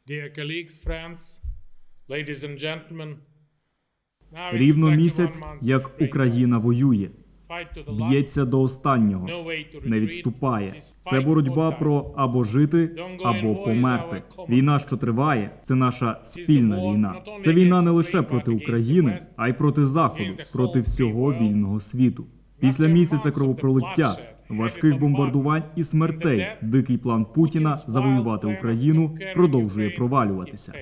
Dear colleagues, friends, ladies and gentlemen, now it's Рівно exactly місяць, 1 month як Ukraine Україна воює, fight to the last, б'ється до останнього, no way to не retreat. відступає. This Це fight боротьба or die. про або жити, або померти. Війна, що триває, це наша спільна війна. Це війна не лише проти України, а й проти Заходу, проти всього вільного світу. Після місяця кровопролиття, важких бомбардувань і смертей, дикий план Путіна завоювати Україну продовжує провалюватися.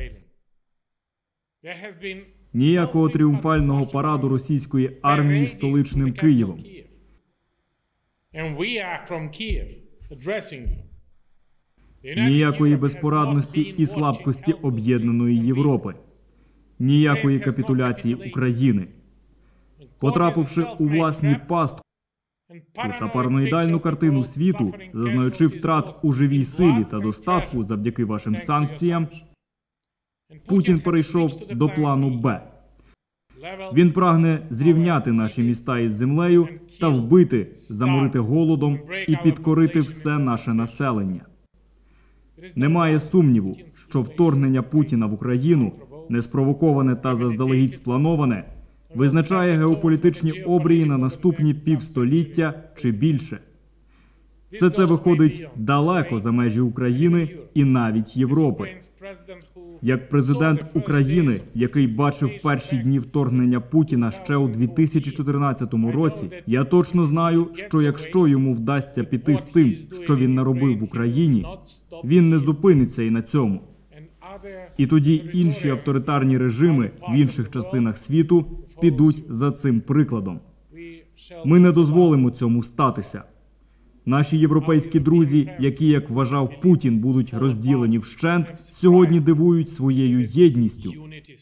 Ніякого тріумфального параду російської армії столичним Києвом. Ніякої безпорадності і слабкості об'єднаної Європи. Ніякої капітуляції України. Потрапивши у власні пастку та параноїдальну картину світу, зазнаючи втрат у живій силі та достатку завдяки вашим санкціям, Путін перейшов до плану «Б». Він прагне зрівняти наші міста із землею та вбити, заморити голодом і підкорити все наше населення. Немає сумніву, що вторгнення Путіна в Україну, неспровоковане та заздалегідь сплановане, визначає геополітичні обрії на наступні півстоліття чи більше. Все це виходить далеко за межі України і навіть Європи. Як президент України, який бачив перші дні вторгнення Путіна ще у 2014 році, я точно знаю, що якщо йому вдасться піти з тим, що він наробив в Україні, він не зупиниться і на цьому. І тоді інші авторитарні режими в інших частинах світу підуть за цим прикладом. Ми не дозволимо цьому статися. Наші європейські друзі, які, як вважав Путін, будуть розділені вщент, сьогодні дивують своєю єдністю.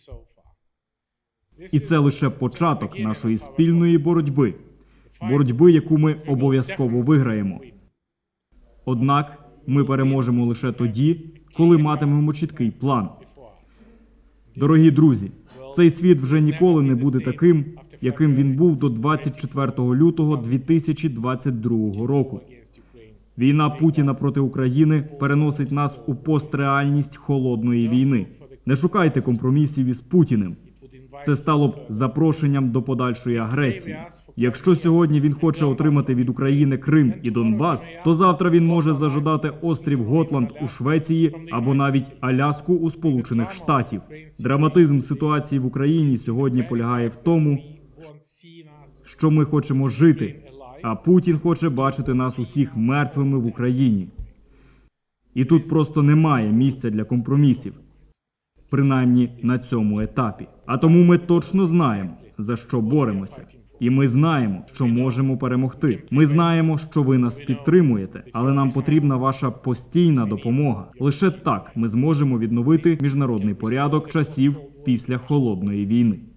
І це лише початок нашої спільної боротьби. Боротьби, яку ми обов'язково виграємо. Однак ми переможемо лише тоді, коли матимемо чіткий план. Дорогі друзі, цей світ вже ніколи не буде таким, яким він був до 24 лютого 2022 року. Війна Путіна проти України переносить нас у постреальність холодної війни. Не шукайте компромісів із Путіним. Це стало б запрошенням до подальшої агресії. Якщо сьогодні він хоче отримати від України Крим і Донбас, то завтра він може зажадати острів Готланд у Швеції або навіть Аляску у Сполучених Штатів. Драматизм ситуації в Україні сьогодні полягає в тому, що ми хочемо жити, а Путін хоче бачити нас усіх мертвими в Україні. І тут просто немає місця для компромісів. Принаймні на цьому етапі. А тому ми точно знаємо, за що боремося. І ми знаємо, що можемо перемогти. Ми знаємо, що ви нас підтримуєте, але нам потрібна ваша постійна допомога. Лише так ми зможемо відновити міжнародний порядок часів після холодної війни.